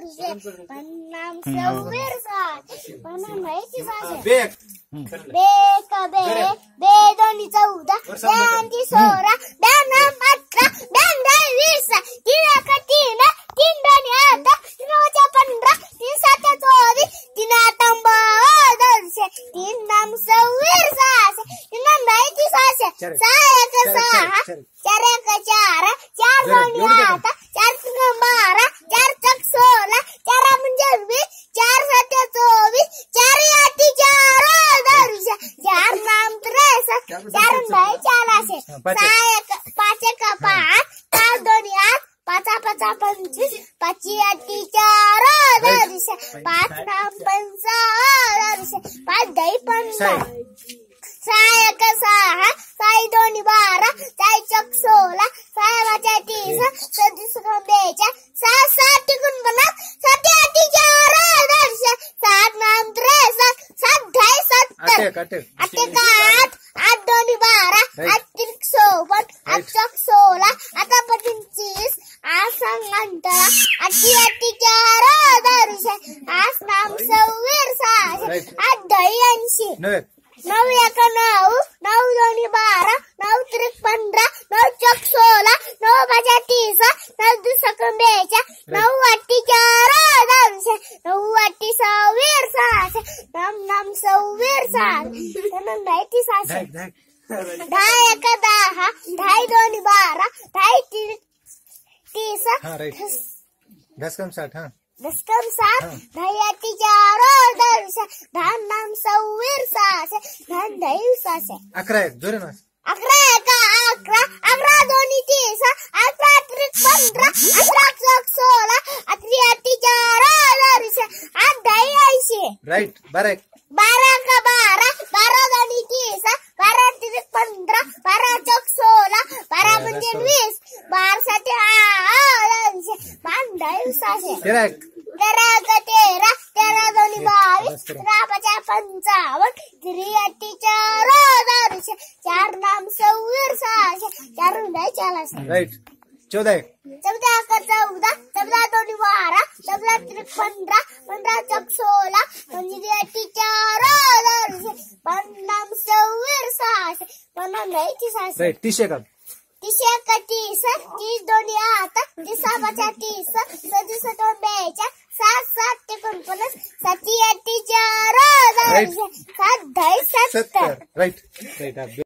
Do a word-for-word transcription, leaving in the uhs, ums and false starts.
दर्शे पन्नाम सव्वीर सातशे पन्नाम माहिती सातशे बेक बेक बे बे दोन्ही चौदा ब्यांची सोळा ब्याण्णव अठरा ब्याण्णव वीस तीन एक तीन तीन दोन्ही आठ तीन वजा पंधरा तीन सात चोवीस तीन आठ दर्शे तीन नाम सव्वीर सातशे तीन नाम माहिती सातशे सहा एक सहा चार एक चार चार दोन्ही आठ चार तीन बारा चार चक सोळा चार म्हणजे वीस चार सात चोवीस चार आठ चार दर्शे चार नाम त्रेसष्ट चार बाय चारशे सहा एक पाच एक पाच चार दोन्ही आठ पाचा पाचा पंचवीस पाची आठी चार दर्शे पाच नाम पंचावन्न पाच दही पंचावन्न सहा एक सहा साई दोन्ही बारा साई चक सोळा सहा वाचा तीस सदीस बेचाळ सहा सात गुण पन्नास सात आठ चार दर्शे सात नाम त्रेसष्ट सात दहा सत्तर आठ एक आठ आठ दोन्ही बारा आठ तीन चोपन्न आठ चक सोळा आठ पंचवीस आठ सांग अंतरा आठी आठी चार दर्शे आठ नाम सव्वीर सहाशे आठ दही ऐंशी नऊ एक नऊ नऊ दोन्ही बारा नऊ त्रिक पंधरा नऊ चक सोळा नऊ पाचा तीस नऊ दुसक बेचाळ नऊ अठी चार दर्शे नऊ अठी सव्वीर सहाशे नम नम सव्वीर सहाशे नम माहिती सहाशे दहा एक दहा दहा दोन्ही बारा दहा तीन तीस दसकम साठ हा दसकम सात दहा अठी चार दर्शे दहा नाम सव्वीर सहाशे धन दही सहाशे अकरा एक जोरे ना अकरा एक अकरा अकरा दोन्ही तीस अकरा त्रिक पंधरा अकरा चौक सोळा अकरी अठी चार दर्शे आठ दही ऐंशी राईट बारा एक बारा का बारा बारा दोन्ही तीस बारा त्रिक पंधरा बारा चौक सोळा बारा म्हणजे वीस बारा साठी दर्शे पाच दही सहाशे तेरा एक तेरा का तेरा तेरा दोन्ही बावीस तेरा पाचा पंचावन्न त्रि अठी चार दर्शे चार नाम सव्वीर सहाशे चार उन्हाय चारशे राईट चौदा एक चौदा का चौदा चौदा दोन्ही बारा चौदा त्रिक पंधरा पंधरा चौक सोळा पंचवीस अठी चार दर्शे पन्नाम सव्वीर सहाशे पन्नाम माहिती सहाशे राईट तीस एक तीस एक तीस तीस दोन्ही आठ तीस पाचा तीस सदीस दोन बेचाळ सात सात एकोणपन्नास साती अठी चार दर्शे सात दहा सत्तर राईट राईट